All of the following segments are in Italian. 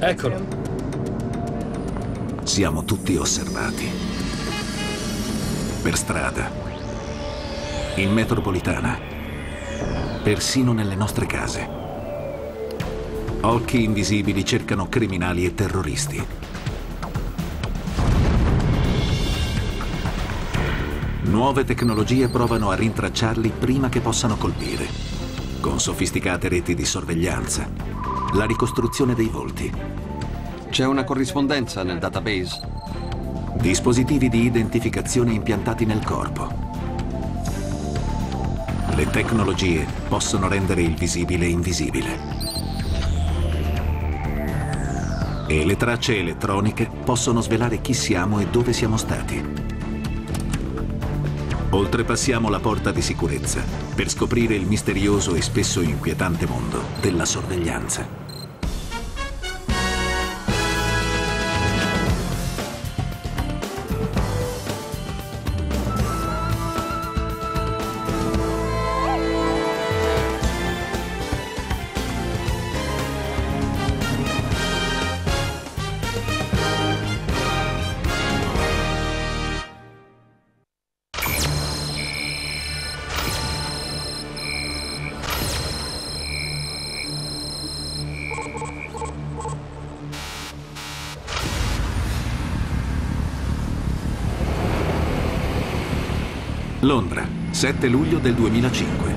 Eccolo. Siamo tutti osservati. Per strada, in metropolitana, persino nelle nostre case. Occhi invisibili cercano criminali e terroristi. Nuove tecnologie provano a rintracciarli prima che possano colpire, con sofisticate reti di sorveglianza, la ricostruzione dei volti. C'è una corrispondenza nel database? Dispositivi di identificazione impiantati nel corpo. Le tecnologie possono rendere il visibile invisibile. E le tracce elettroniche possono svelare chi siamo e dove siamo stati. Oltrepassiamo la porta di sicurezza per scoprire il misterioso e spesso inquietante mondo della sorveglianza. Londra, 7 luglio del 2005.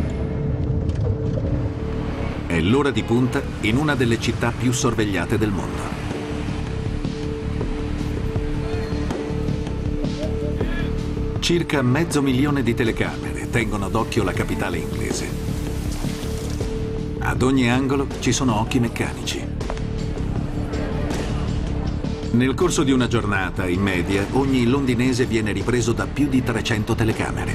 È l'ora di punta in una delle città più sorvegliate del mondo. Circa 500.000 di telecamere tengono d'occhio la capitale inglese. Ad ogni angolo ci sono occhi meccanici. Nel corso di una giornata, in media, ogni londinese viene ripreso da più di 300 telecamere.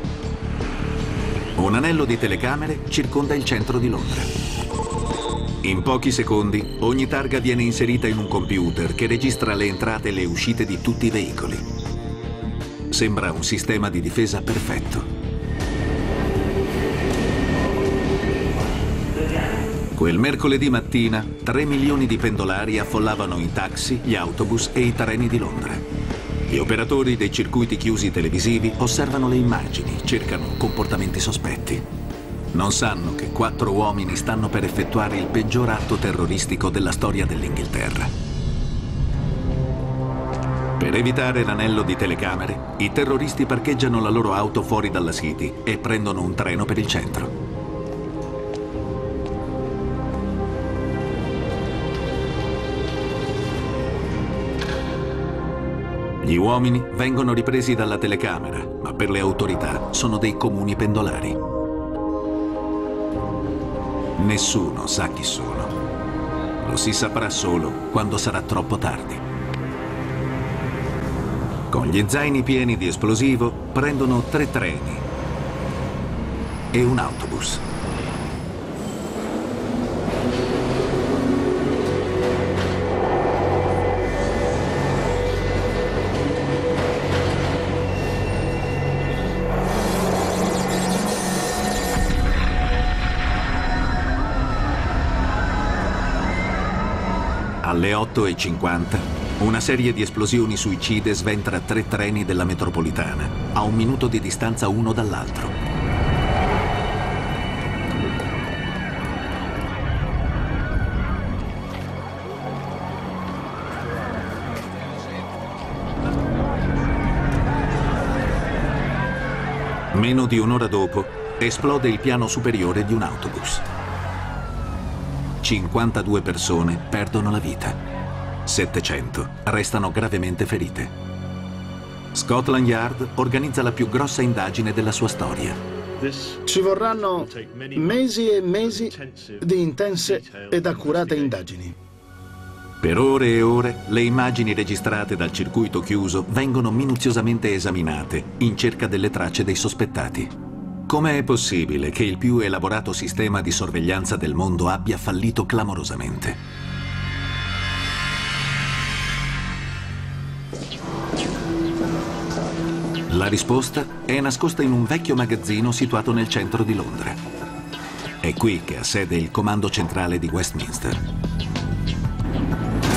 Un anello di telecamere circonda il centro di Londra. In pochi secondi, ogni targa viene inserita in un computer che registra le entrate e le uscite di tutti i veicoli. Sembra un sistema di difesa perfetto. Quel mercoledì mattina, 3 milioni di pendolari affollavano i taxi, gli autobus e i treni di Londra. Gli operatori dei circuiti chiusi televisivi osservano le immagini, cercano comportamenti sospetti. Non sanno che 4 uomini stanno per effettuare il peggior atto terroristico della storia dell'Inghilterra. Per evitare l'anello di telecamere, i terroristi parcheggiano la loro auto fuori dalla City e prendono un treno per il centro. Gli uomini vengono ripresi dalla telecamera, ma per le autorità sono dei comuni pendolari. Nessuno sa chi sono. Lo si saprà solo quando sarà troppo tardi. Con gli zaini pieni di esplosivo prendono 3 treni e un autobus. Alle 8:50, una serie di esplosioni suicide sventra 3 treni della metropolitana, a 1 minuto di distanza uno dall'altro. Meno di un'ora dopo, esplode il piano superiore di un autobus. 52 persone perdono la vita. 700 restano gravemente ferite. Scotland Yard organizza la più grossa indagine della sua storia. Ci vorranno mesi e mesi di intense ed accurate indagini. Per ore e ore, le immagini registrate dal circuito chiuso vengono minuziosamente esaminate in cerca delle tracce dei sospettati. Com'è possibile che il più elaborato sistema di sorveglianza del mondo abbia fallito clamorosamente? La risposta è nascosta in un vecchio magazzino situato nel centro di Londra. È qui che ha sede il comando centrale di Westminster.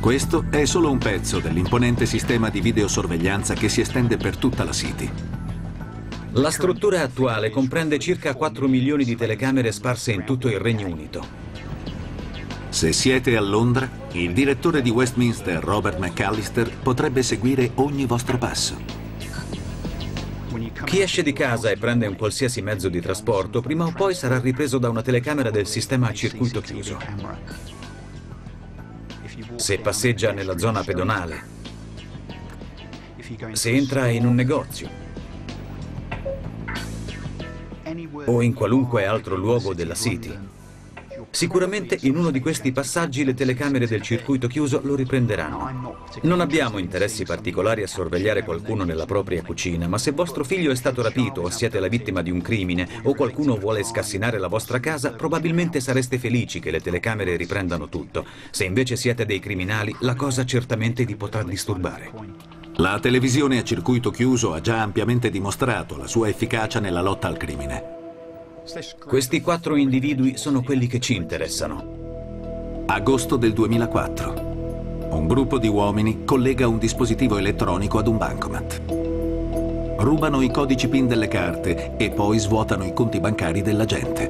Questo è solo un pezzo dell'imponente sistema di videosorveglianza che si estende per tutta la City. La struttura attuale comprende circa 4 milioni di telecamere sparse in tutto il Regno Unito. Se siete a Londra, il direttore di Westminster, Robert McAllister, potrebbe seguire ogni vostro passo. Chi esce di casa e prende un qualsiasi mezzo di trasporto, prima o poi sarà ripreso da una telecamera del sistema a circuito chiuso. Se passeggia nella zona pedonale, se entra in un negozio o in qualunque altro luogo della City, sicuramente in uno di questi passaggi le telecamere del circuito chiuso lo riprenderanno. Non abbiamo interessi particolari a sorvegliare qualcuno nella propria cucina, ma se vostro figlio è stato rapito o siete la vittima di un crimine o qualcuno vuole scassinare la vostra casa, probabilmente sareste felici che le telecamere riprendano tutto. Se invece siete dei criminali, la cosa certamente vi potrà disturbare. La televisione a circuito chiuso ha già ampiamente dimostrato la sua efficacia nella lotta al crimine. Questi 4 individui sono quelli che ci interessano. Agosto del 2004. Un gruppo di uomini collega un dispositivo elettronico ad un bancomat. Rubano i codici PIN delle carte e poi svuotano i conti bancari della gente.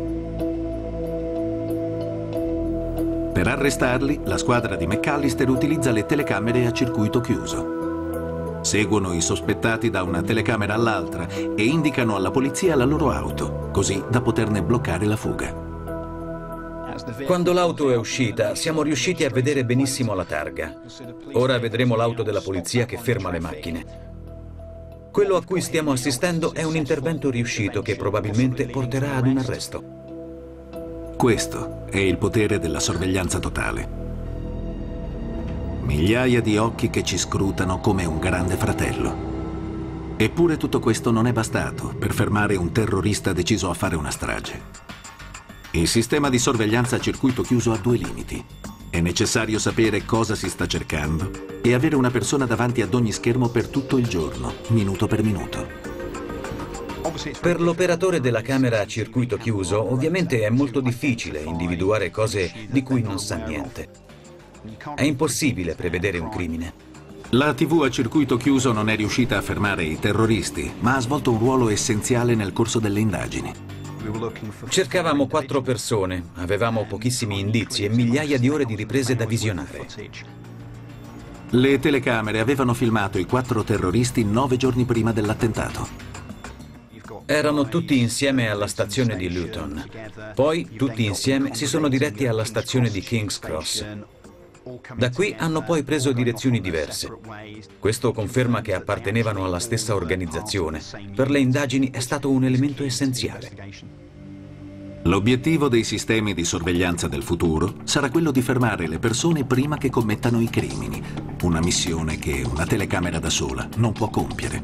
Per arrestarli, la squadra di McAllister utilizza le telecamere a circuito chiuso. Seguono i sospettati da una telecamera all'altra e indicano alla polizia la loro auto, così da poterne bloccare la fuga. Quando l'auto è uscita, siamo riusciti a vedere benissimo la targa. Ora vedremo l'auto della polizia che ferma le macchine. Quello a cui stiamo assistendo è un intervento riuscito che probabilmente porterà ad un arresto. Questo è il potere della sorveglianza totale. Migliaia di occhi che ci scrutano come un grande fratello. Eppure tutto questo non è bastato per fermare un terrorista deciso a fare una strage. Il sistema di sorveglianza a circuito chiuso ha 2 limiti. È necessario sapere cosa si sta cercando e avere una persona davanti ad ogni schermo per tutto il giorno, minuto per minuto. Per l'operatore della camera a circuito chiuso, ovviamente è molto difficile individuare cose di cui non sa niente. È impossibile prevedere un crimine. La TV a circuito chiuso non è riuscita a fermare i terroristi, ma ha svolto un ruolo essenziale nel corso delle indagini. Cercavamo 4 persone, avevamo pochissimi indizi e migliaia di ore di riprese da visionare. Le telecamere avevano filmato i 4 terroristi 9 giorni prima dell'attentato. Erano tutti insieme alla stazione di Luton. Poi, tutti insieme, si sono diretti alla stazione di King's Cross. Da qui hanno poi preso direzioni diverse. Questo conferma che appartenevano alla stessa organizzazione. Per le indagini è stato un elemento essenziale. L'obiettivo dei sistemi di sorveglianza del futuro sarà quello di fermare le persone prima che commettano i crimini, una missione che una telecamera da sola non può compiere.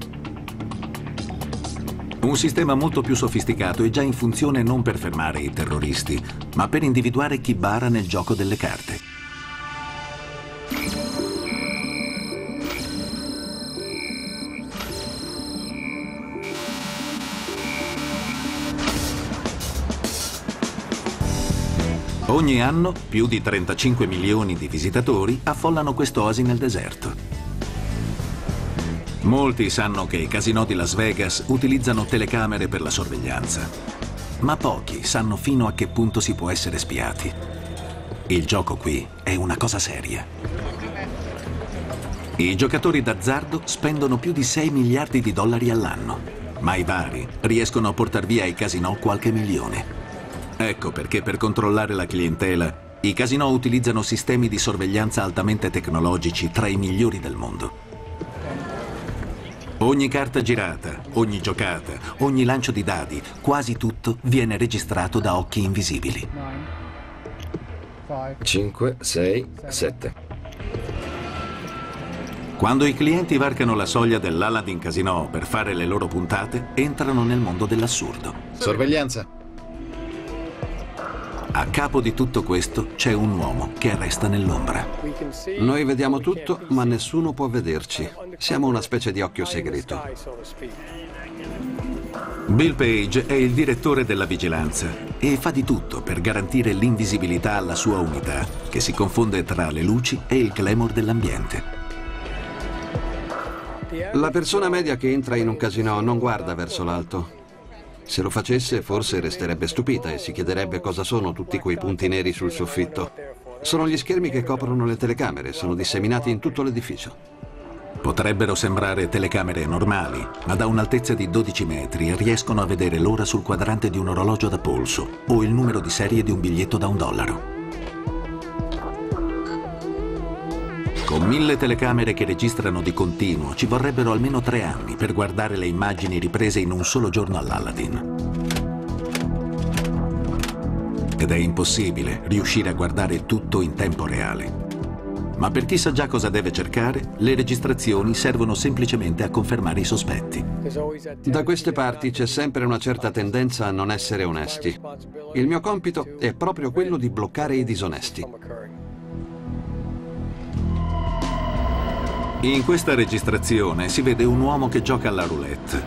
Un sistema molto più sofisticato è già in funzione non per fermare i terroristi, ma per individuare chi bara nel gioco delle carte. Ogni anno più di 35 milioni di visitatori affollano quest'oasi nel deserto. Molti sanno che i casinò di Las Vegas utilizzano telecamere per la sorveglianza, ma pochi sanno fino a che punto si può essere spiati. Il gioco qui è una cosa seria. I giocatori d'azzardo spendono più di 6 miliardi di dollari all'anno, ma i vari riescono a portar via ai casinò qualche milione. Ecco perché per controllare la clientela, i casinò utilizzano sistemi di sorveglianza altamente tecnologici tra i migliori del mondo. Ogni carta girata, ogni giocata, ogni lancio di dadi, quasi tutto viene registrato da occhi invisibili. 5, 6, 7. Quando i clienti varcano la soglia dell'Aladdin Casino per fare le loro puntate, entrano nel mondo dell'assurdo. Sorveglianza. A capo di tutto questo c'è un uomo che resta nell'ombra. Noi vediamo tutto, ma nessuno può vederci. Siamo una specie di occhio segreto. Bill Page è il direttore della vigilanza e fa di tutto per garantire l'invisibilità alla sua unità, che si confonde tra le luci e il glamour dell'ambiente. La persona media che entra in un casinò non guarda verso l'alto. Se lo facesse, forse resterebbe stupita e si chiederebbe cosa sono tutti quei punti neri sul soffitto. Sono gli schermi che coprono le telecamere, sono disseminati in tutto l'edificio. Potrebbero sembrare telecamere normali, ma da un'altezza di 12 metri riescono a vedere l'ora sul quadrante di un orologio da polso o il numero di serie di un biglietto da $1. Con 1000 telecamere che registrano di continuo, ci vorrebbero almeno 3 anni per guardare le immagini riprese in un solo giorno all'Aladdin. Ed è impossibile riuscire a guardare tutto in tempo reale. Ma per chi sa già cosa deve cercare, le registrazioni servono semplicemente a confermare i sospetti. Da queste parti c'è sempre una certa tendenza a non essere onesti. Il mio compito è proprio quello di bloccare i disonesti. In questa registrazione si vede un uomo che gioca alla roulette.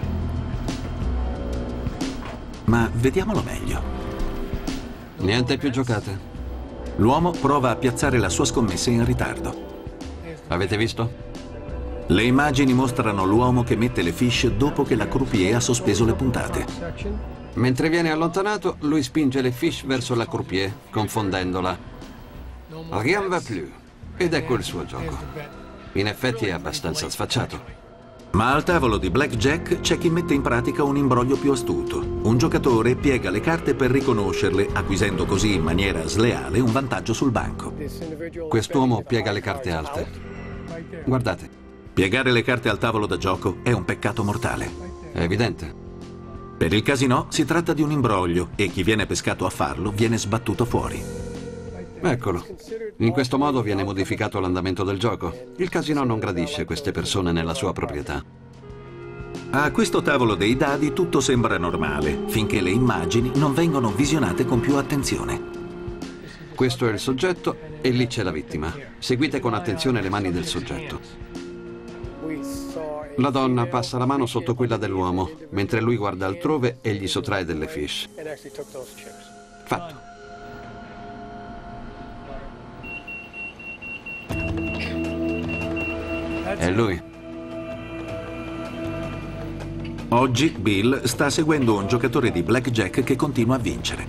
Ma vediamolo meglio. Niente più giocate. L'uomo prova a piazzare la sua scommessa in ritardo. Avete visto? Le immagini mostrano l'uomo che mette le fiche dopo che la croupier ha sospeso le puntate. Mentre viene allontanato, lui spinge le fiche verso la croupier, confondendola. Rien va plus. Ed ecco il suo gioco. In effetti è abbastanza sfacciato. Ma al tavolo di blackjack c'è chi mette in pratica un imbroglio più astuto. Un giocatore piega le carte per riconoscerle, acquisendo così in maniera sleale un vantaggio sul banco. Quest'uomo piega le carte alte. Guardate. Piegare le carte al tavolo da gioco è un peccato mortale. È evidente. Per il casinò si tratta di un imbroglio e chi viene pescato a farlo viene sbattuto fuori. Eccolo. In questo modo viene modificato l'andamento del gioco. Il casinò non gradisce queste persone nella sua proprietà. A questo tavolo dei dadi tutto sembra normale, finché le immagini non vengono visionate con più attenzione. Questo è il soggetto e lì c'è la vittima. Seguite con attenzione le mani del soggetto. La donna passa la mano sotto quella dell'uomo, mentre lui guarda altrove e gli sottrae delle fiche. Fatto. È lui. Oggi Bill sta seguendo un giocatore di blackjack che continua a vincere.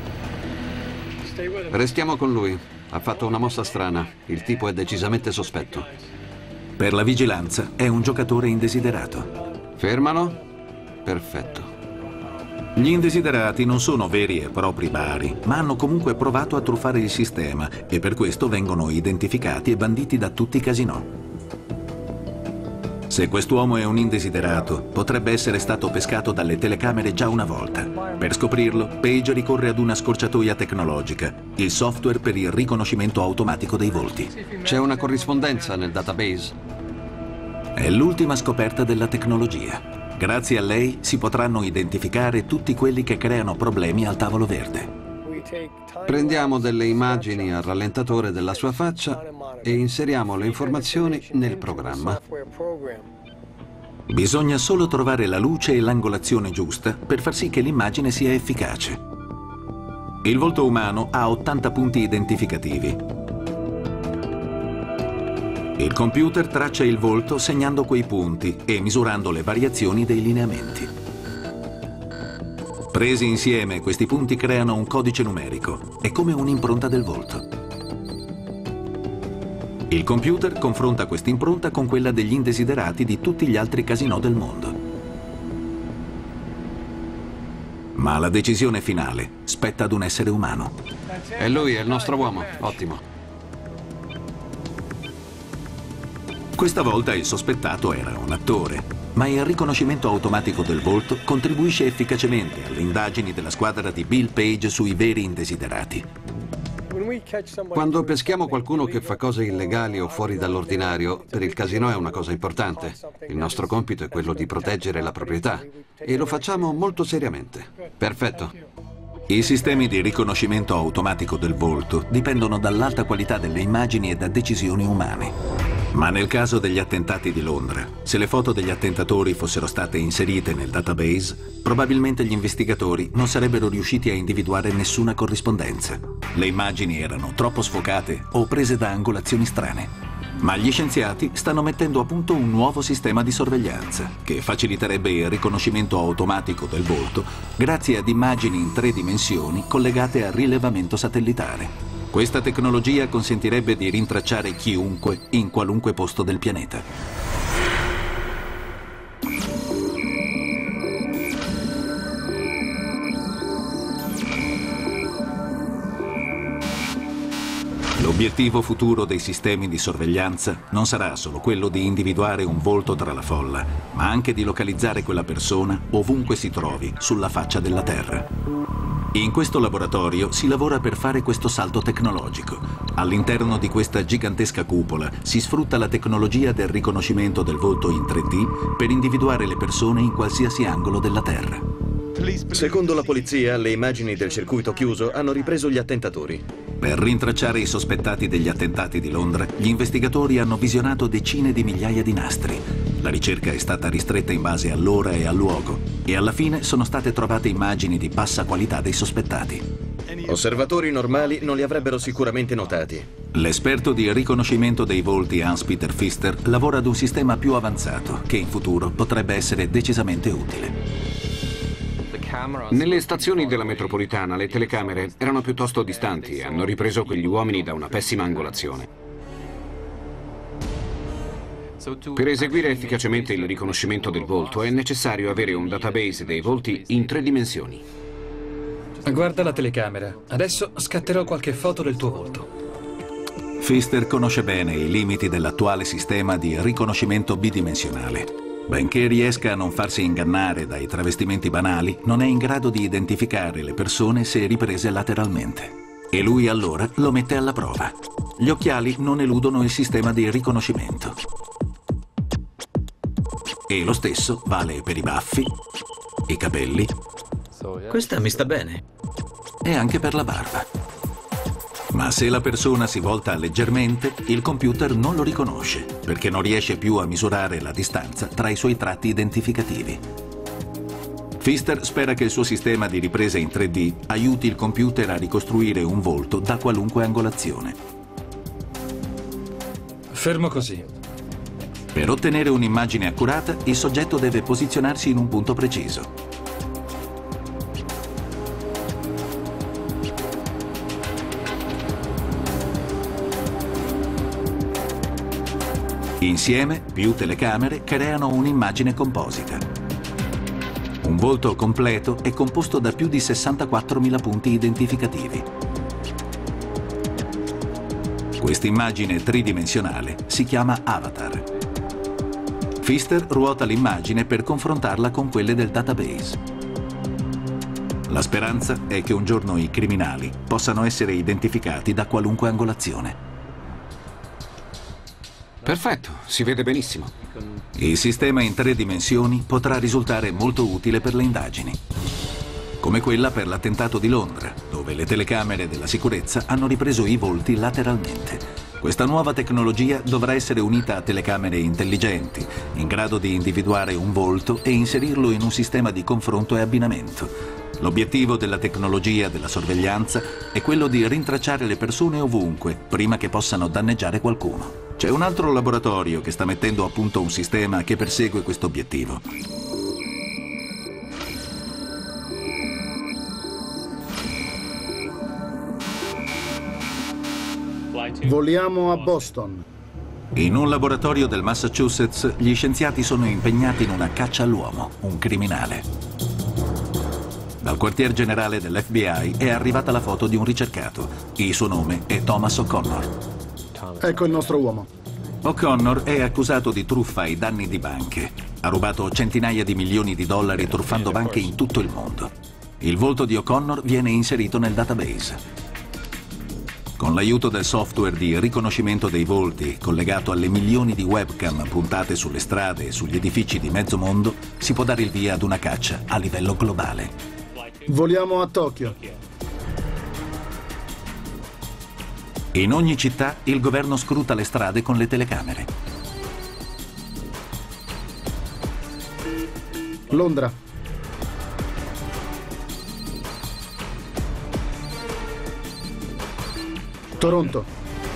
Restiamo con lui. Ha fatto una mossa strana. Il tipo è decisamente sospetto. Per la vigilanza è un giocatore indesiderato. Fermalo. Perfetto. Gli indesiderati non sono veri e propri bari, ma hanno comunque provato a truffare il sistema e per questo vengono identificati e banditi da tutti i casinò. Se quest'uomo è un indesiderato, potrebbe essere stato pescato dalle telecamere già una volta. Per scoprirlo, Page ricorre ad una scorciatoia tecnologica, il software per il riconoscimento automatico dei volti. C'è una corrispondenza nel database? È l'ultima scoperta della tecnologia. Grazie a lei si potranno identificare tutti quelli che creano problemi al tavolo verde. Prendiamo delle immagini al rallentatore della sua faccia e inseriamo le informazioni nel programma. Bisogna solo trovare la luce e l'angolazione giusta per far sì che l'immagine sia efficace. Il volto umano ha 80 punti identificativi. Il computer traccia il volto segnando quei punti e misurando le variazioni dei lineamenti. Presi insieme, questi punti creano un codice numerico. È come un'impronta del volto. Il computer confronta questa impronta con quella degli indesiderati di tutti gli altri casinò del mondo. Ma la decisione finale spetta ad un essere umano. È lui, è il nostro uomo. Ottimo. Questa volta il sospettato era un attore, ma il riconoscimento automatico del volto contribuisce efficacemente alle indagini della squadra di Bill Page sui veri indesiderati. Quando peschiamo qualcuno che fa cose illegali o fuori dall'ordinario, per il casinò è una cosa importante. Il nostro compito è quello di proteggere la proprietà e lo facciamo molto seriamente. Perfetto. I sistemi di riconoscimento automatico del volto dipendono dall'alta qualità delle immagini e da decisioni umane. Ma nel caso degli attentati di Londra, se le foto degli attentatori fossero state inserite nel database, probabilmente gli investigatori non sarebbero riusciti a individuare nessuna corrispondenza. Le immagini erano troppo sfocate o prese da angolazioni strane. Ma gli scienziati stanno mettendo a punto un nuovo sistema di sorveglianza che faciliterebbe il riconoscimento automatico del volto grazie ad immagini in 3 dimensioni collegate al rilevamento satellitare. Questa tecnologia consentirebbe di rintracciare chiunque in qualunque posto del pianeta. L'obiettivo futuro dei sistemi di sorveglianza non sarà solo quello di individuare un volto tra la folla, ma anche di localizzare quella persona ovunque si trovi sulla faccia della Terra. In questo laboratorio si lavora per fare questo salto tecnologico. All'interno di questa gigantesca cupola si sfrutta la tecnologia del riconoscimento del volto in 3D per individuare le persone in qualsiasi angolo della Terra. Secondo la polizia, le immagini del circuito chiuso hanno ripreso gli attentatori. Per rintracciare i sospettati degli attentati di Londra, gli investigatori hanno visionato decine di migliaia di nastri. La ricerca è stata ristretta in base all'ora e al luogo e alla fine sono state trovate immagini di bassa qualità dei sospettati. Osservatori normali non li avrebbero sicuramente notati. L'esperto di riconoscimento dei volti Hans-Peter Pfister lavora ad un sistema più avanzato che in futuro potrebbe essere decisamente utile. Nelle stazioni della metropolitana le telecamere erano piuttosto distanti e hanno ripreso quegli uomini da una pessima angolazione. Per eseguire efficacemente il riconoscimento del volto è necessario avere un database dei volti in 3 dimensioni. Guarda la telecamera. Adesso scatterò qualche foto del tuo volto. Pfister conosce bene i limiti dell'attuale sistema di riconoscimento bidimensionale. Benché riesca a non farsi ingannare dai travestimenti banali, non è in grado di identificare le persone se riprese lateralmente. E lui allora lo mette alla prova. Gli occhiali non eludono il sistema di riconoscimento. E lo stesso vale per i baffi, i capelli. Questa mi sta bene. E anche per la barba. Ma se la persona si volta leggermente, il computer non lo riconosce, perché non riesce più a misurare la distanza tra i suoi tratti identificativi. Pfister spera che il suo sistema di ripresa in 3D aiuti il computer a ricostruire un volto da qualunque angolazione. Fermo così. Per ottenere un'immagine accurata, il soggetto deve posizionarsi in un punto preciso. Insieme, più telecamere creano un'immagine composita. Un volto completo è composto da più di 64.000 punti identificativi. Questa immagine tridimensionale si chiama avatar. Pfister ruota l'immagine per confrontarla con quelle del database. La speranza è che un giorno i criminali possano essere identificati da qualunque angolazione. Perfetto, si vede benissimo. Il sistema in 3 dimensioni potrà risultare molto utile per le indagini. Come quella per l'attentato di Londra, dove le telecamere della sicurezza hanno ripreso i volti lateralmente. Questa nuova tecnologia dovrà essere unita a telecamere intelligenti, in grado di individuare un volto e inserirlo in un sistema di confronto e abbinamento. L'obiettivo della tecnologia della sorveglianza è quello di rintracciare le persone ovunque, prima che possano danneggiare qualcuno. C'è un altro laboratorio che sta mettendo a punto un sistema che persegue questo obiettivo. Voliamo a Boston. In un laboratorio del Massachusetts, gli scienziati sono impegnati in una caccia all'uomo, un criminale. Dal quartier generale dell'FBI è arrivata la foto di un ricercato. Il suo nome è Thomas O'Connor. Ecco il nostro uomo. O'Connor è accusato di truffa ai danni di banche. Ha rubato centinaia di milioni di dollari truffando banche in tutto il mondo. Il volto di O'Connor viene inserito nel database. Con l'aiuto del software di riconoscimento dei volti, collegato alle milioni di webcam puntate sulle strade e sugli edifici di mezzo mondo, si può dare il via ad una caccia a livello globale. Voliamo a Tokyo. In ogni città il governo scruta le strade con le telecamere. Londra. Toronto.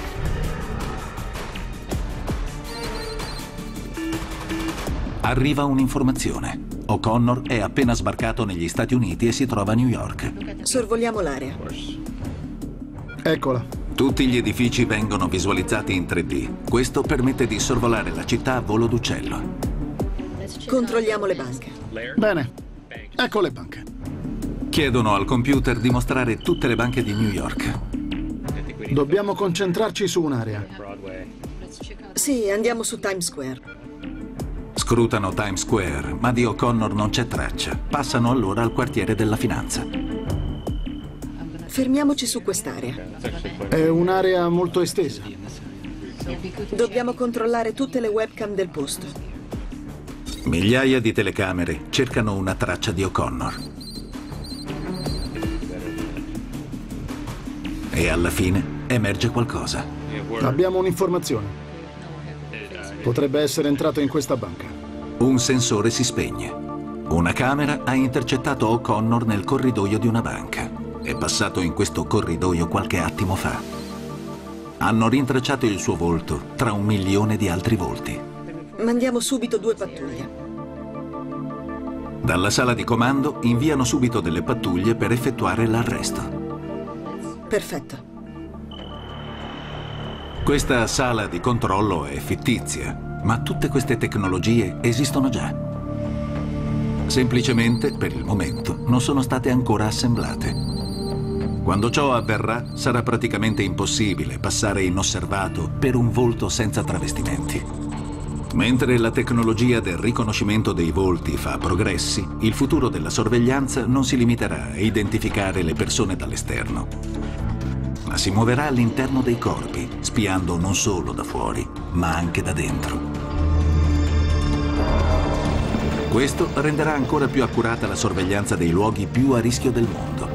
Arriva un'informazione. O'Connor è appena sbarcato negli Stati Uniti e si trova a New York. Sorvoliamo l'area. Eccola. Tutti gli edifici vengono visualizzati in 3D. Questo permette di sorvolare la città a volo d'uccello. Controlliamo le banche. Bene. Ecco le banche. Chiedono al computer di mostrare tutte le banche di New York. Dobbiamo concentrarci su un'area. Sì, andiamo su Times Square. Scrutano Times Square, ma di O'Connor non c'è traccia. Passano allora al quartiere della finanza. Fermiamoci su quest'area. È un'area molto estesa. Dobbiamo controllare tutte le webcam del posto. Migliaia di telecamere cercano una traccia di O'Connor. E alla fine emerge qualcosa. Abbiamo un'informazione. Potrebbe essere entrato in questa banca. Un sensore si spegne. Una camera ha intercettato O'Connor nel corridoio di una banca. È passato in questo corridoio qualche attimo fa. Hanno rintracciato il suo volto tra 1 milione di altri volti. Mandiamo subito 2 pattuglie. Dalla sala di comando inviano subito delle pattuglie per effettuare l'arresto. Perfetto. Questa sala di controllo è fittizia, ma tutte queste tecnologie esistono già. Semplicemente, per il momento, non sono state ancora assemblate. Quando ciò avverrà, sarà praticamente impossibile passare inosservato per un volto senza travestimenti. Mentre la tecnologia del riconoscimento dei volti fa progressi, il futuro della sorveglianza non si limiterà a identificare le persone dall'esterno, ma si muoverà all'interno dei corpi, spiando non solo da fuori, ma anche da dentro. Questo renderà ancora più accurata la sorveglianza dei luoghi più a rischio del mondo.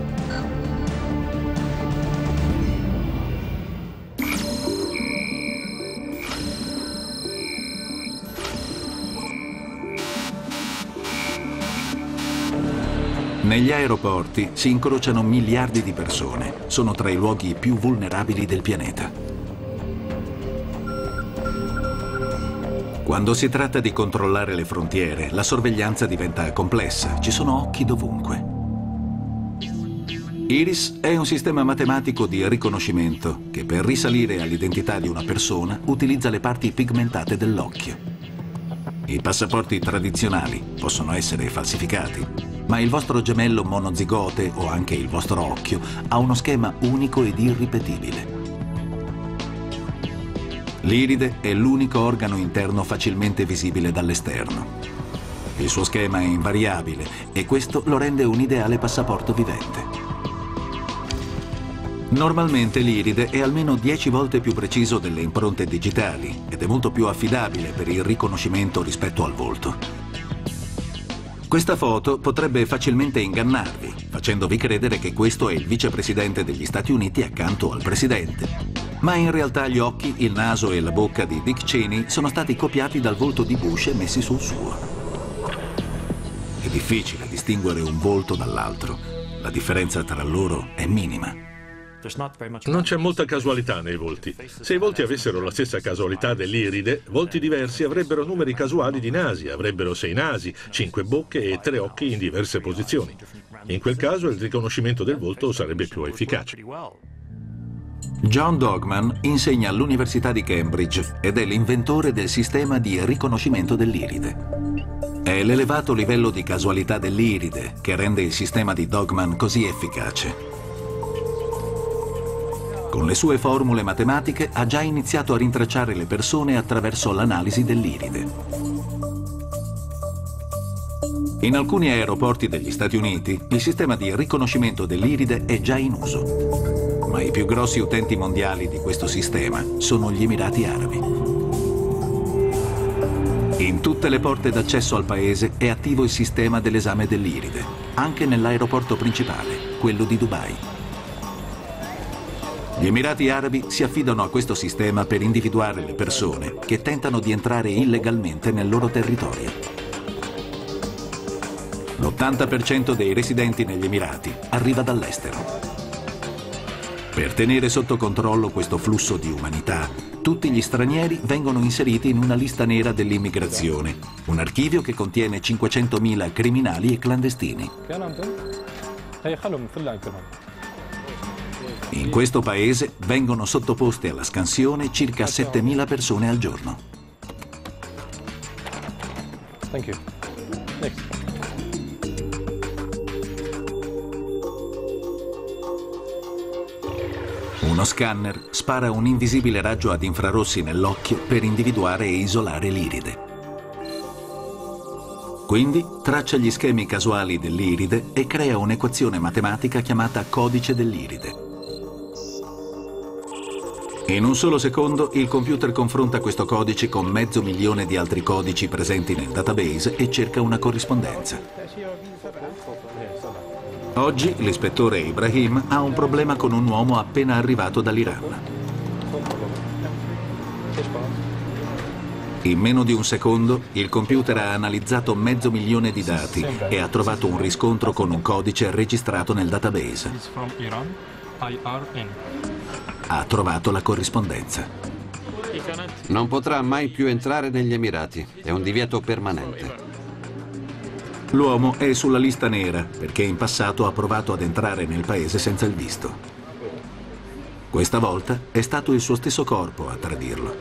Negli aeroporti si incrociano miliardi di persone. Sono tra i luoghi più vulnerabili del pianeta. Quando si tratta di controllare le frontiere, la sorveglianza diventa complessa. Ci sono occhi dovunque. Iris è un sistema matematico di riconoscimento che per risalire all'identità di una persona utilizza le parti pigmentate dell'occhio. I passaporti tradizionali possono essere falsificati, ma il vostro gemello monozigote o anche il vostro occhio ha uno schema unico ed irripetibile. L'iride è l'unico organo interno facilmente visibile dall'esterno. Il suo schema è invariabile e questo lo rende un ideale passaporto vivente. Normalmente l'iride è almeno 10 volte più preciso delle impronte digitali ed è molto più affidabile per il riconoscimento rispetto al volto. Questa foto potrebbe facilmente ingannarvi, facendovi credere che questo è il vicepresidente degli Stati Uniti accanto al presidente. Ma in realtà gli occhi, il naso e la bocca di Dick Cheney sono stati copiati dal volto di Bush e messi sul suo. È difficile distinguere un volto dall'altro. La differenza tra loro è minima. Non c'è molta casualità nei volti. Se i volti avessero la stessa casualità dell'iride, volti diversi avrebbero numeri casuali di nasi, avrebbero 6 nasi, 5 bocche e 3 occhi in diverse posizioni. In quel caso il riconoscimento del volto sarebbe più efficace. John Dogman insegna all'Università di Cambridge ed è l'inventore del sistema di riconoscimento dell'iride. È l'elevato livello di casualità dell'iride che rende il sistema di Dogman così efficace. Con le sue formule matematiche ha già iniziato a rintracciare le persone attraverso l'analisi dell'iride. In alcuni aeroporti degli Stati Uniti il sistema di riconoscimento dell'iride è già in uso, ma i più grossi utenti mondiali di questo sistema sono gli Emirati Arabi. In tutte le porte d'accesso al paese è attivo il sistema dell'esame dell'iride, anche nell'aeroporto principale, quello di Dubai. Gli Emirati Arabi si affidano a questo sistema per individuare le persone che tentano di entrare illegalmente nel loro territorio. L'80% dei residenti negli Emirati arriva dall'estero. Per tenere sotto controllo questo flusso di umanità, tutti gli stranieri vengono inseriti in una lista nera dell'immigrazione, un archivio che contiene 500.000 criminali e clandestini. In questo paese vengono sottoposte alla scansione circa 7.000 persone al giorno. Thank you. Next. Uno scanner spara un invisibile raggio ad infrarossi nell'occhio per individuare e isolare l'iride. Quindi traccia gli schemi casuali dell'iride e crea un'equazione matematica chiamata codice dell'iride. In un solo secondo il computer confronta questo codice con 500.000 di altri codici presenti nel database e cerca una corrispondenza. Oggi l'ispettore Ibrahim ha un problema con un uomo appena arrivato dall'Iran. In meno di un secondo il computer ha analizzato 500.000 di dati e ha trovato un riscontro con un codice registrato nel database. Ha trovato la corrispondenza. Non potrà mai più entrare negli Emirati. È un divieto permanente. L'uomo è sulla lista nera perché in passato ha provato ad entrare nel paese senza il visto. Questa volta è stato il suo stesso corpo a tradirlo.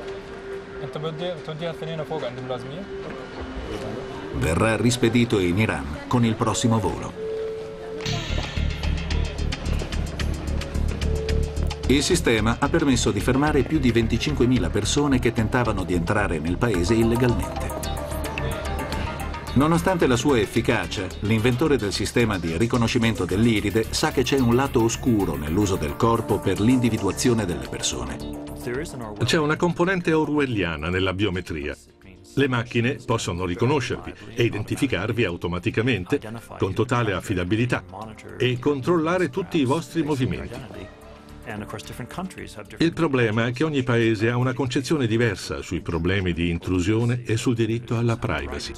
Verrà rispedito in Iran con il prossimo volo. Il sistema ha permesso di fermare più di 25.000 persone che tentavano di entrare nel paese illegalmente. Nonostante la sua efficacia, l'inventore del sistema di riconoscimento dell'iride sa che c'è un lato oscuro nell'uso del corpo per l'individuazione delle persone. C'è una componente orwelliana nella biometria. Le macchine possono riconoscervi e identificarvi automaticamente, con totale affidabilità, e controllare tutti i vostri movimenti. Il problema è che ogni paese ha una concezione diversa sui problemi di intrusione e sul diritto alla privacy.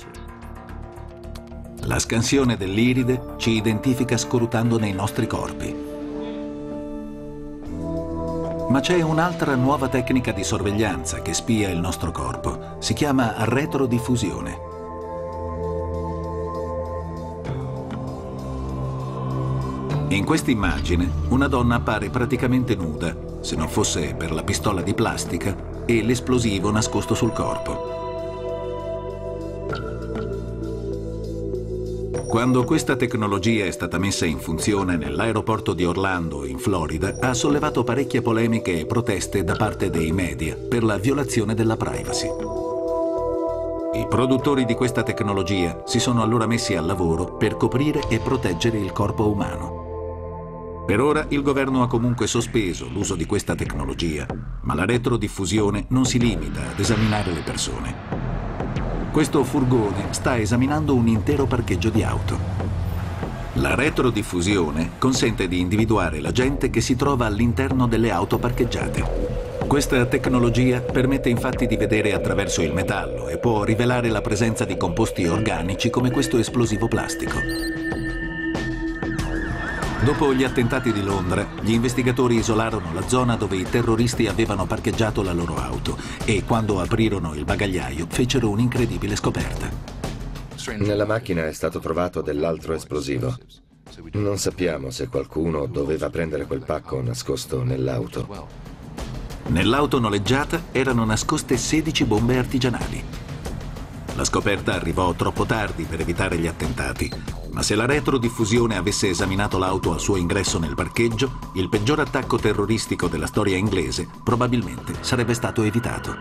La scansione dell'iride ci identifica scrutando nei nostri corpi. Ma c'è un'altra nuova tecnica di sorveglianza che spia il nostro corpo. Si chiama retrodiffusione. In questa immagine, una donna appare praticamente nuda, se non fosse per la pistola di plastica e l'esplosivo nascosto sul corpo. Quando questa tecnologia è stata messa in funzione nell'aeroporto di Orlando, in Florida, ha sollevato parecchie polemiche e proteste da parte dei media per la violazione della privacy. I produttori di questa tecnologia si sono allora messi al lavoro per coprire e proteggere il corpo umano. Per ora il governo ha comunque sospeso l'uso di questa tecnologia, ma la retrodiffusione non si limita ad esaminare le persone. Questo furgone sta esaminando un intero parcheggio di auto. La retrodiffusione consente di individuare la gente che si trova all'interno delle auto parcheggiate. Questa tecnologia permette infatti di vedere attraverso il metallo e può rivelare la presenza di composti organici come questo esplosivo plastico. Dopo gli attentati di Londra, gli investigatori isolarono la zona dove i terroristi avevano parcheggiato la loro auto e quando aprirono il bagagliaio fecero un'incredibile scoperta. Nella macchina è stato trovato dell'altro esplosivo. Non sappiamo se qualcuno doveva prendere quel pacco nascosto nell'auto. Nell'auto noleggiata erano nascoste 16 bombe artigianali. La scoperta arrivò troppo tardi per evitare gli attentati, ma se la retrodiffusione avesse esaminato l'auto al suo ingresso nel parcheggio, il peggior attacco terroristico della storia inglese probabilmente sarebbe stato evitato.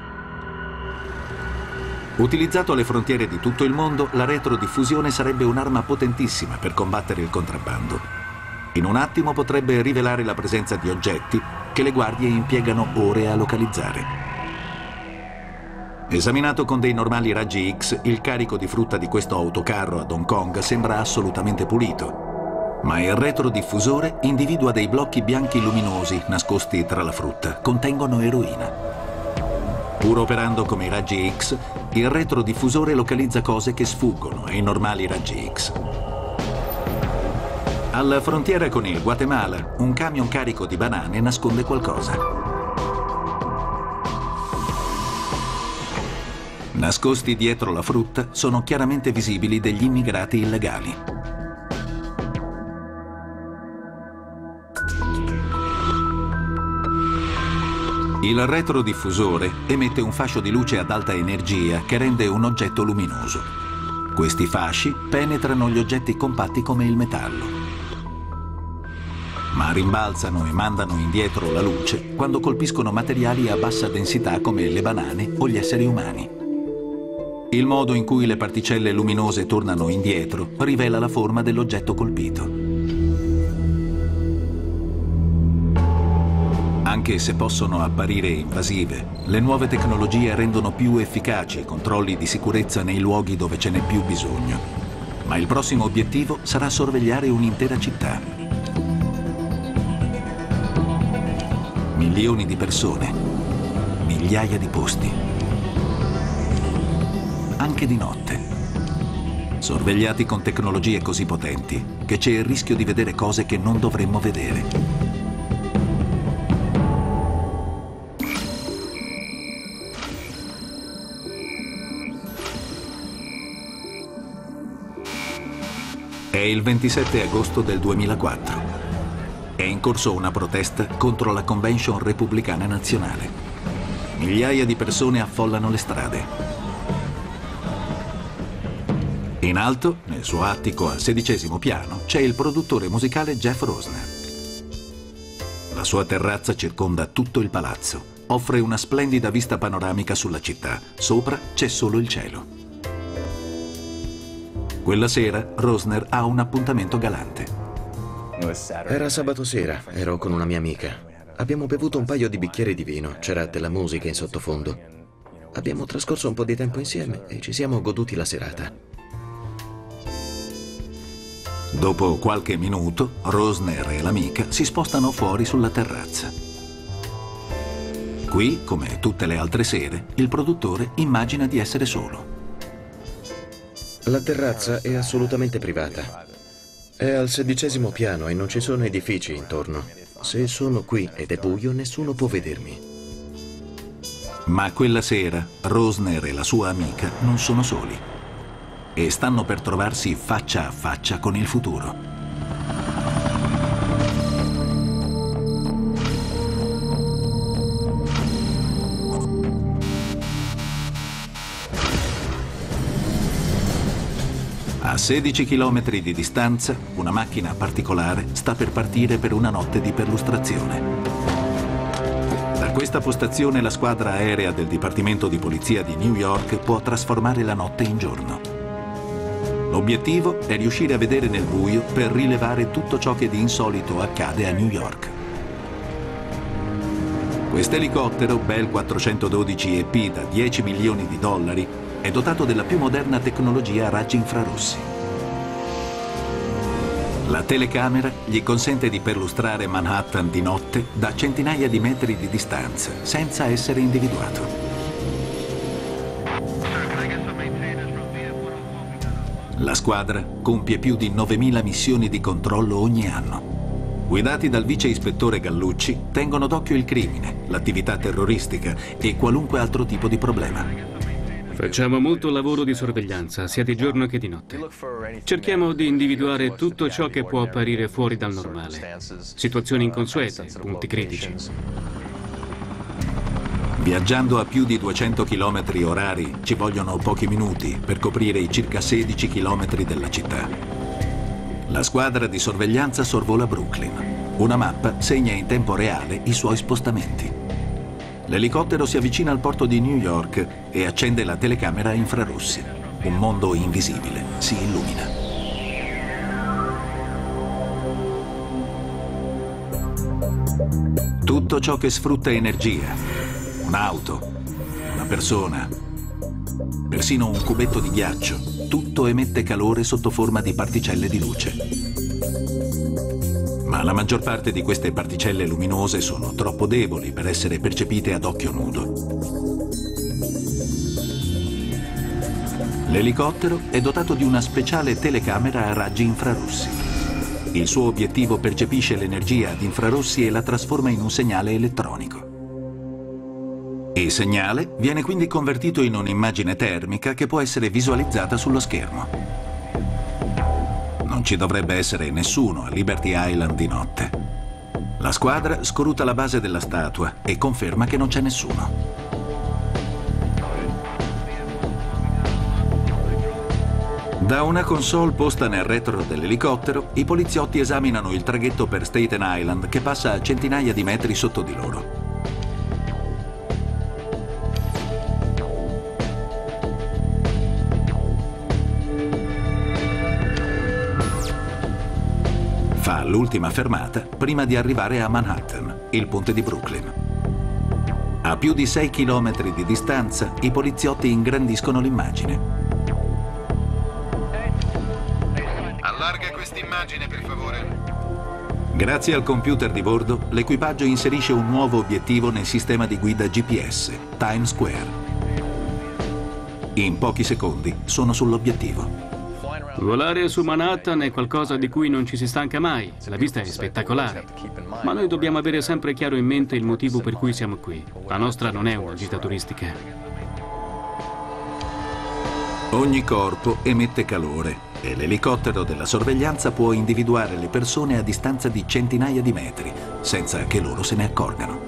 Utilizzato alle frontiere di tutto il mondo, la retrodiffusione sarebbe un'arma potentissima per combattere il contrabbando. In un attimo potrebbe rivelare la presenza di oggetti che le guardie impiegano ore a localizzare. Esaminato con dei normali raggi X, il carico di frutta di questo autocarro ad Hong Kong sembra assolutamente pulito. Ma il retrodiffusore individua dei blocchi bianchi luminosi nascosti tra la frutta. Contengono eroina. Pur operando come i raggi X, il retrodiffusore localizza cose che sfuggono ai normali raggi X. Alla frontiera con il Guatemala, un camion carico di banane nasconde qualcosa. Nascosti dietro la frutta sono chiaramente visibili degli immigrati illegali. Il retrodiffusore emette un fascio di luce ad alta energia che rende un oggetto luminoso. Questi fasci penetrano gli oggetti compatti come il metallo, ma rimbalzano e mandano indietro la luce quando colpiscono materiali a bassa densità come le banane o gli esseri umani. Il modo in cui le particelle luminose tornano indietro rivela la forma dell'oggetto colpito. Anche se possono apparire invasive, le nuove tecnologie rendono più efficaci i controlli di sicurezza nei luoghi dove ce n'è più bisogno. Ma il prossimo obiettivo sarà sorvegliare un'intera città. Milioni di persone, migliaia di posti. Anche di notte. Sorvegliati con tecnologie così potenti che c'è il rischio di vedere cose che non dovremmo vedere. È il 27 agosto del 2004. È in corso una protesta contro la Convention Repubblicana Nazionale. Migliaia di persone affollano le strade. In alto, nel suo attico al 16° piano, c'è il produttore musicale Jeff Rosner. La sua terrazza circonda tutto il palazzo. Offre una splendida vista panoramica sulla città. Sopra c'è solo il cielo. Quella sera Rosner ha un appuntamento galante. Era sabato sera, ero con una mia amica. Abbiamo bevuto un paio di bicchieri di vino, c'era della musica in sottofondo. Abbiamo trascorso un po' di tempo insieme e ci siamo goduti la serata. Dopo qualche minuto, Rosner e l'amica si spostano fuori sulla terrazza. Qui, come tutte le altre sere, il produttore immagina di essere solo. La terrazza è assolutamente privata. È al 16° piano e non ci sono edifici intorno. Se sono qui ed è buio, nessuno può vedermi. Ma quella sera, Rosner e la sua amica non sono soli e stanno per trovarsi faccia a faccia con il futuro. A 16 chilometri di distanza, una macchina particolare sta per partire per una notte di perlustrazione. Da questa postazione la squadra aerea del Dipartimento di Polizia di New York può trasformare la notte in giorno. L'obiettivo è riuscire a vedere nel buio per rilevare tutto ciò che di insolito accade a New York. Quest'elicottero, Bell 412 EP da $10 milioni, è dotato della più moderna tecnologia a raggi infrarossi. La telecamera gli consente di perlustrare Manhattan di notte da centinaia di metri di distanza, senza essere individuato. La squadra compie più di 9.000 missioni di controllo ogni anno. Guidati dal vice ispettore Gallucci, tengono d'occhio il crimine, l'attività terroristica e qualunque altro tipo di problema. Facciamo molto lavoro di sorveglianza, sia di giorno che di notte. Cerchiamo di individuare tutto ciò che può apparire fuori dal normale. Situazioni inconsuete, punti critici. Viaggiando a più di 200 km orari, ci vogliono pochi minuti per coprire i circa 16 km della città. La squadra di sorveglianza sorvola Brooklyn. Una mappa segna in tempo reale i suoi spostamenti. L'elicottero si avvicina al porto di New York e accende la telecamera a infrarossi. Un mondo invisibile si illumina. Tutto ciò che sfrutta energia, un'auto, una persona, persino un cubetto di ghiaccio, tutto emette calore sotto forma di particelle di luce. Ma la maggior parte di queste particelle luminose sono troppo deboli per essere percepite ad occhio nudo. L'elicottero è dotato di una speciale telecamera a raggi infrarossi. Il suo obiettivo percepisce l'energia ad infrarossi e la trasforma in un segnale elettronico. Il segnale viene quindi convertito in un'immagine termica che può essere visualizzata sullo schermo. Non ci dovrebbe essere nessuno a Liberty Island di notte. La squadra scruta la base della statua e conferma che non c'è nessuno. Da una console posta nel retro dell'elicottero, i poliziotti esaminano il traghetto per Staten Island che passa a centinaia di metri sotto di loro. Fa l'ultima fermata prima di arrivare a Manhattan, il ponte di Brooklyn. A più di 6 chilometri di distanza, i poliziotti ingrandiscono l'immagine. Allarga quest'immagine, per favore. Grazie al computer di bordo, l'equipaggio inserisce un nuovo obiettivo nel sistema di guida GPS, Times Square. In pochi secondi sono sull'obiettivo. Volare su Manhattan è qualcosa di cui non ci si stanca mai. La vista è spettacolare. Ma noi dobbiamo avere sempre chiaro in mente il motivo per cui siamo qui. La nostra non è una gita turistica. Ogni corpo emette calore e l'elicottero della sorveglianza può individuare le persone a distanza di centinaia di metri, senza che loro se ne accorgano.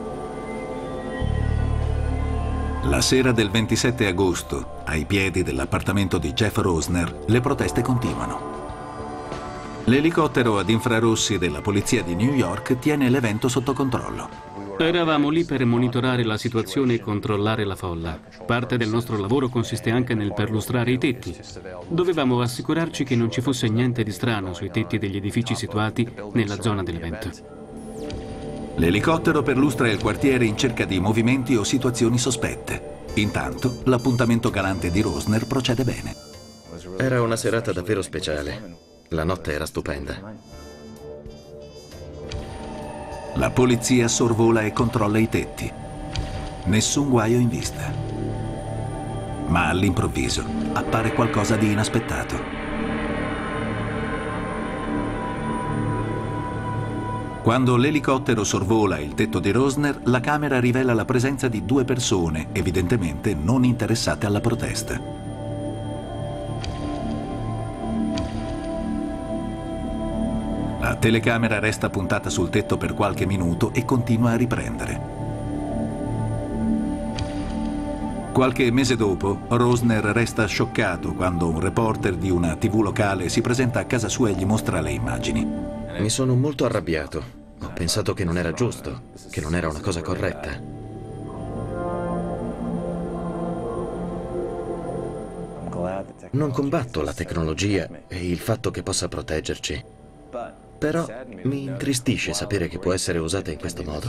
La sera del 27 agosto, ai piedi dell'appartamento di Jeff Rosner, le proteste continuano. L'elicottero ad infrarossi della polizia di New York tiene l'evento sotto controllo. Eravamo lì per monitorare la situazione e controllare la folla. Parte del nostro lavoro consiste anche nel perlustrare i tetti. Dovevamo assicurarci che non ci fosse niente di strano sui tetti degli edifici situati nella zona dell'evento. L'elicottero perlustra il quartiere in cerca di movimenti o situazioni sospette. Intanto, l'appuntamento galante di Rosner procede bene. Era una serata davvero speciale. La notte era stupenda. La polizia sorvola e controlla i tetti. Nessun guaio in vista. Ma all'improvviso appare qualcosa di inaspettato. Quando l'elicottero sorvola il tetto di Rosner, la camera rivela la presenza di 2 persone, evidentemente non interessate alla protesta. La telecamera resta puntata sul tetto per qualche minuto e continua a riprendere. Qualche mese dopo, Rosner resta scioccato quando un reporter di una TV locale si presenta a casa sua e gli mostra le immagini. Mi sono molto arrabbiato. Ho pensato che non era giusto, che non era una cosa corretta. Non combatto la tecnologia e il fatto che possa proteggerci. Però mi intristisce sapere che può essere usata in questo modo.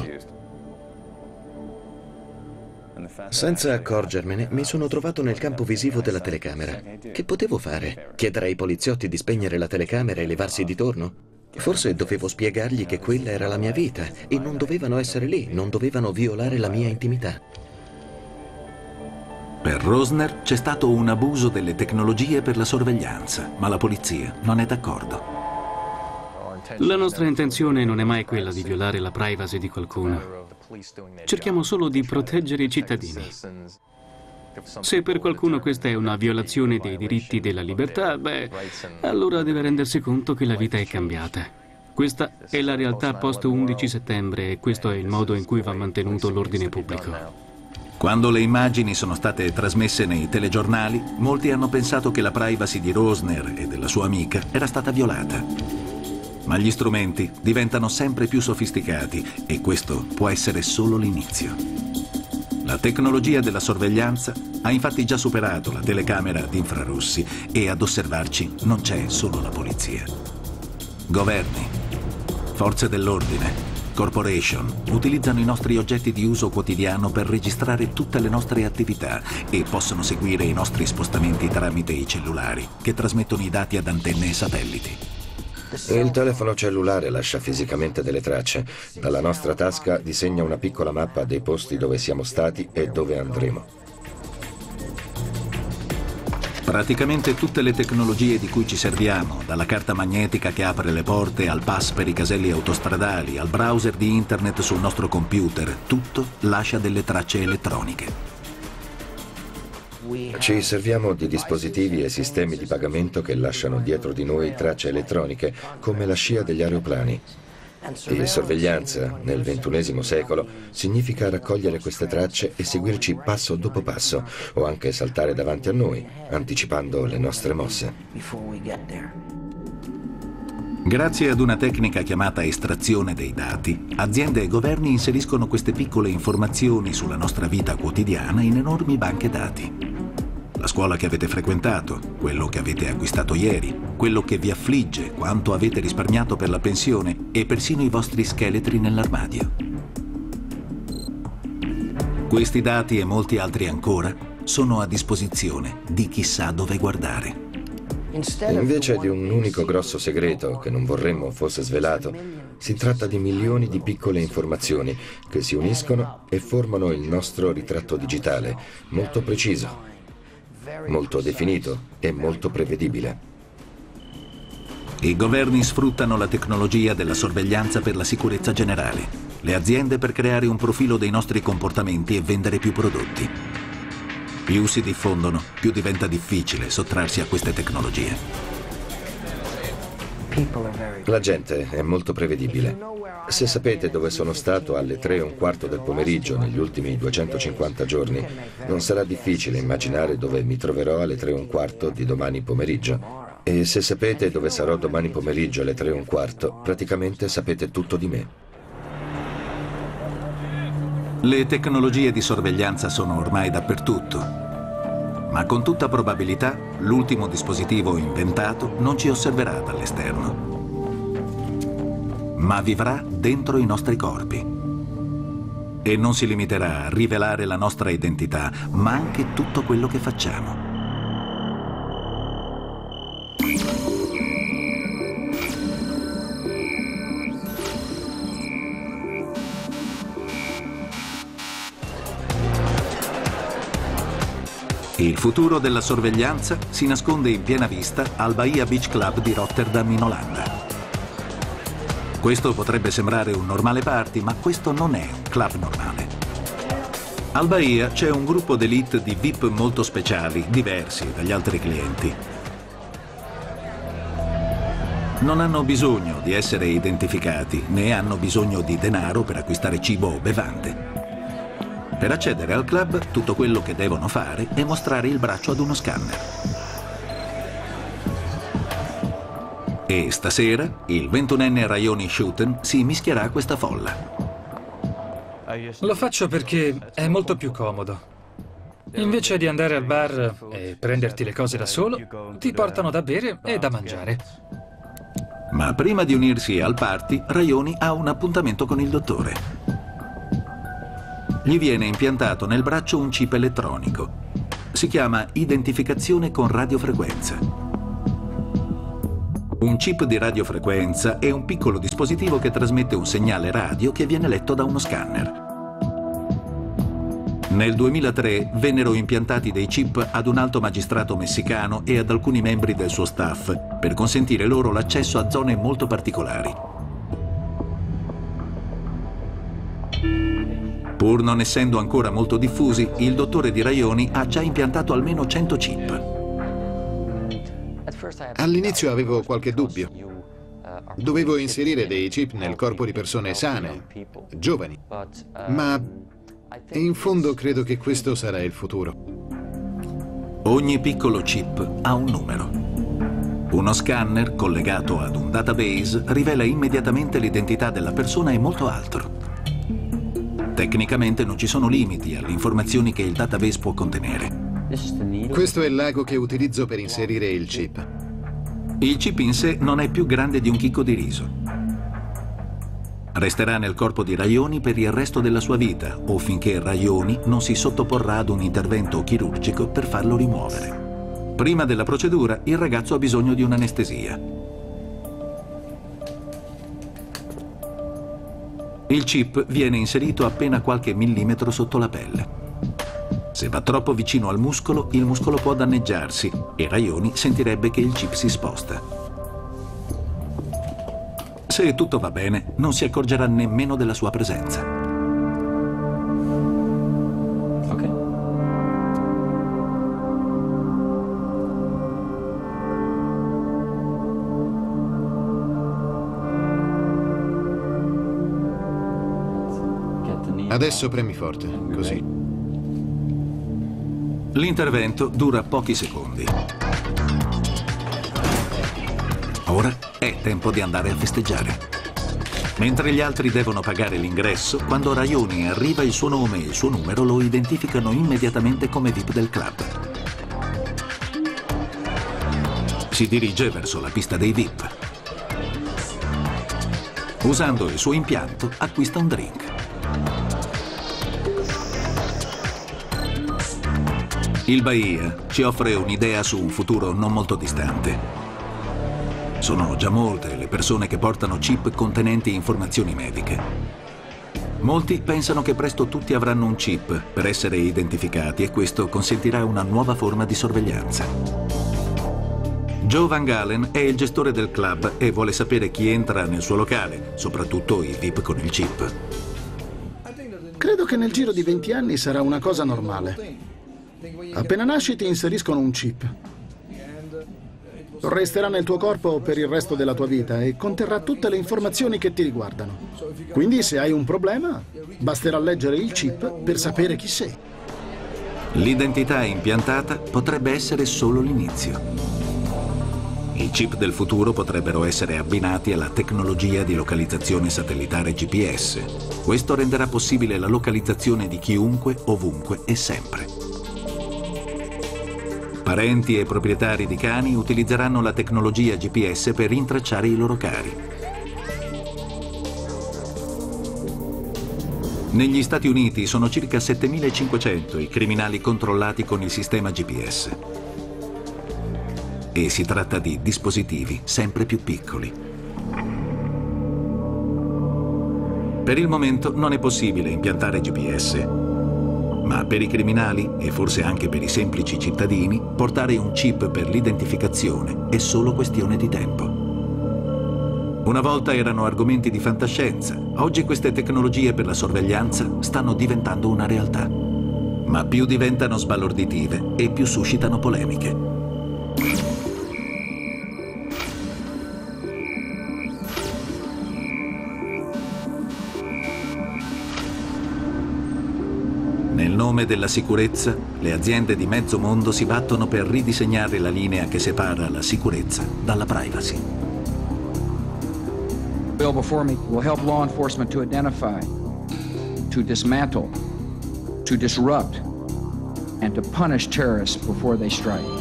Senza accorgermene, mi sono trovato nel campo visivo della telecamera. Che potevo fare? Chiedere ai poliziotti di spegnere la telecamera e levarsi di torno? Forse dovevo spiegargli che quella era la mia vita e non dovevano essere lì, non dovevano violare la mia intimità. Per Rosner c'è stato un abuso delle tecnologie per la sorveglianza, ma la polizia non è d'accordo. La nostra intenzione non è mai quella di violare la privacy di qualcuno. Cerchiamo solo di proteggere i cittadini. Se per qualcuno questa è una violazione dei diritti della libertà, beh, allora deve rendersi conto che la vita è cambiata. Questa è la realtà post 11 settembre e questo è il modo in cui va mantenuto l'ordine pubblico. Quando le immagini sono state trasmesse nei telegiornali, molti hanno pensato che la privacy di Rosner e della sua amica era stata violata. Ma gli strumenti diventano sempre più sofisticati e questo può essere solo l'inizio. La tecnologia della sorveglianza ha infatti già superato la telecamera ad infrarossi e ad osservarci non c'è solo la polizia. Governi, forze dell'ordine, corporation utilizzano i nostri oggetti di uso quotidiano per registrare tutte le nostre attività e possono seguire i nostri spostamenti tramite i cellulari che trasmettono i dati ad antenne e satelliti. Il telefono cellulare lascia fisicamente delle tracce. Dalla nostra tasca disegna una piccola mappa dei posti dove siamo stati e dove andremo. Praticamente tutte le tecnologie di cui ci serviamo, dalla carta magnetica che apre le porte, al pass per i caselli autostradali, al browser di internet sul nostro computer, tutto lascia delle tracce elettroniche. Ci serviamo di dispositivi e sistemi di pagamento che lasciano dietro di noi tracce elettroniche, come la scia degli aeroplani. E sorveglianza, nel XXI secolo, significa raccogliere queste tracce e seguirci passo dopo passo, o anche saltare davanti a noi, anticipando le nostre mosse. Grazie ad una tecnica chiamata estrazione dei dati, aziende e governi inseriscono queste piccole informazioni sulla nostra vita quotidiana in enormi banche dati. La scuola che avete frequentato, quello che avete acquistato ieri, quello che vi affligge, quanto avete risparmiato per la pensione e persino i vostri scheletri nell'armadio. Questi dati e molti altri ancora sono a disposizione di chi sa dove guardare. Invece di un unico grosso segreto che non vorremmo fosse svelato, si tratta di milioni di piccole informazioni che si uniscono e formano il nostro ritratto digitale, molto preciso, molto definito e molto prevedibile. I governi sfruttano la tecnologia della sorveglianza per la sicurezza generale, le aziende per creare un profilo dei nostri comportamenti e vendere più prodotti. Più si diffondono, più diventa difficile sottrarsi a queste tecnologie. La gente è molto prevedibile. Se sapete dove sono stato alle 3:15 del pomeriggio negli ultimi 250 giorni, non sarà difficile immaginare dove mi troverò alle 3:15 di domani pomeriggio. E se sapete dove sarò domani pomeriggio alle 3:15, praticamente sapete tutto di me. Le tecnologie di sorveglianza sono ormai dappertutto, ma con tutta probabilità l'ultimo dispositivo inventato non ci osserverà dall'esterno, ma vivrà dentro i nostri corpi. E non si limiterà a rivelare la nostra identità, ma anche tutto quello che facciamo. Il futuro della sorveglianza si nasconde in piena vista al Bahia Beach Club di Rotterdam in Olanda. Questo potrebbe sembrare un normale party, ma questo non è un club normale. Al Bahia c'è un gruppo d'élite di VIP molto speciali, diversi dagli altri clienti. Non hanno bisogno di essere identificati, né hanno bisogno di denaro per acquistare cibo o bevande. Per accedere al club, tutto quello che devono fare è mostrare il braccio ad uno scanner. E stasera il 21enne Rajoni Schouten si mischierà a questa folla. Lo faccio perché è molto più comodo. Invece di andare al bar e prenderti le cose da solo, ti portano da bere e da mangiare. Ma prima di unirsi al party, Rajoni ha un appuntamento con il dottore. Gli viene impiantato nel braccio un chip elettronico. Si chiama identificazione con radiofrequenza. Un chip di radiofrequenza è un piccolo dispositivo che trasmette un segnale radio che viene letto da uno scanner. Nel 2003 vennero impiantati dei chip ad un alto magistrato messicano e ad alcuni membri del suo staff per consentire loro l'accesso a zone molto particolari. Pur non essendo ancora molto diffusi, il dottore di Rajoni ha già impiantato almeno 100 chip. All'inizio avevo qualche dubbio. Dovevo inserire dei chip nel corpo di persone sane, giovani, ma in fondo credo che questo sarà il futuro. Ogni piccolo chip ha un numero. Uno scanner collegato ad un database rivela immediatamente l'identità della persona e molto altro. Tecnicamente non ci sono limiti alle informazioni che il database può contenere. Questo è l'ago che utilizzo per inserire il chip. Il chip in sé non è più grande di un chicco di riso. Resterà nel corpo di Rajoni per il resto della sua vita o finché Rajoni non si sottoporrà ad un intervento chirurgico per farlo rimuovere. Prima della procedura, il ragazzo ha bisogno di un'anestesia. Il chip viene inserito appena qualche millimetro sotto la pelle. Se va troppo vicino al muscolo, il muscolo può danneggiarsi e Raioni sentirebbe che il chip si sposta. Se tutto va bene, non si accorgerà nemmeno della sua presenza. Adesso premi forte, così. L'intervento dura pochi secondi. Ora è tempo di andare a festeggiare. Mentre gli altri devono pagare l'ingresso, quando Raioni arriva, il suo nome e il suo numero lo identificano immediatamente come VIP del club. Si dirige verso la pista dei VIP. Usando il suo impianto, acquista un drink. Il Bahia ci offre un'idea su un futuro non molto distante. Sono già molte le persone che portano chip contenenti informazioni mediche. Molti pensano che presto tutti avranno un chip per essere identificati e questo consentirà una nuova forma di sorveglianza. Joe Van Galen è il gestore del club e vuole sapere chi entra nel suo locale, soprattutto i VIP con il chip. Credo che nel giro di 20 anni sarà una cosa normale. Appena nasci ti inseriscono un chip. Resterà nel tuo corpo per il resto della tua vita e conterrà tutte le informazioni che ti riguardano. Quindi se hai un problema, basterà leggere il chip per sapere chi sei. L'identità impiantata potrebbe essere solo l'inizio. I chip del futuro potrebbero essere abbinati alla tecnologia di localizzazione satellitare GPS. Questo renderà possibile la localizzazione di chiunque, ovunque e sempre. Parenti e proprietari di cani utilizzeranno la tecnologia GPS per rintracciare i loro cari. Negli Stati Uniti sono circa 7.500 i criminali controllati con il sistema GPS. E si tratta di dispositivi sempre più piccoli. Per il momento non è possibile impiantare GPS. Ma per i criminali, e forse anche per i semplici cittadini, portare un chip per l'identificazione è solo questione di tempo. Una volta erano argomenti di fantascienza, oggi queste tecnologie per la sorveglianza stanno diventando una realtà. Ma più diventano sbalorditive e più suscitano polemiche. Nel nome della sicurezza, le aziende di mezzo mondo si battono per ridisegnare la linea che separa la sicurezza dalla privacy. The bill before me will help law enforcement to identify, to dismantle, to disrupt, and to punish terrorists before they strike.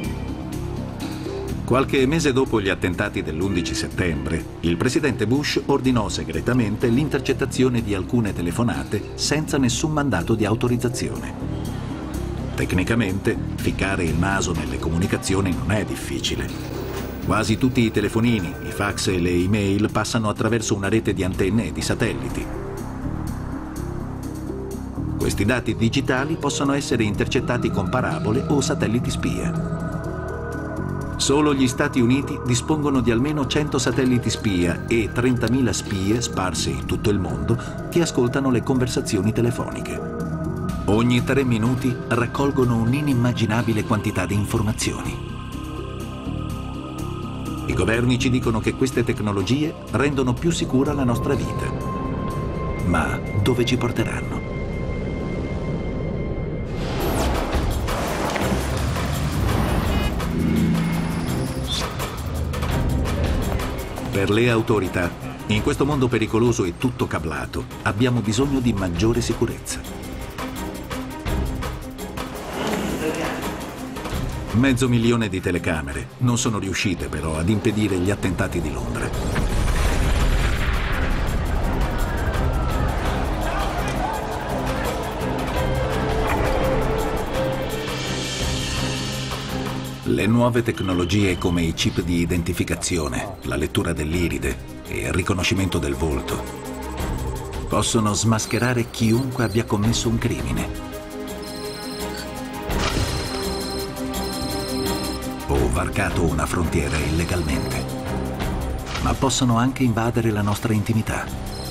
Qualche mese dopo gli attentati dell'11 settembre, il presidente Bush ordinò segretamente l'intercettazione di alcune telefonate senza nessun mandato di autorizzazione. Tecnicamente, ficcare il naso nelle comunicazioni non è difficile. Quasi tutti i telefonini, i fax e le email passano attraverso una rete di antenne e di satelliti. Questi dati digitali possono essere intercettati con parabole o satelliti spia. Solo gli Stati Uniti dispongono di almeno 100 satelliti spia e 30.000 spie sparse in tutto il mondo che ascoltano le conversazioni telefoniche. Ogni 3 minuti raccolgono un'inimmaginabile quantità di informazioni. I governi ci dicono che queste tecnologie rendono più sicura la nostra vita. Ma dove ci porteranno? Per le autorità, in questo mondo pericoloso e tutto cablato, abbiamo bisogno di maggiore sicurezza. 500.000 di telecamere non sono riuscite però ad impedire gli attentati di Londra. Le nuove tecnologie come i chip di identificazione, la lettura dell'iride e il riconoscimento del volto possono smascherare chiunque abbia commesso un crimine. varcato una frontiera illegalmente, ma possono anche invadere la nostra intimità.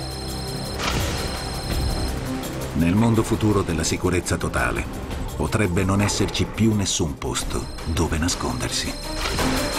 Nel mondo futuro della sicurezza totale, potrebbe non esserci più nessun posto dove nascondersi.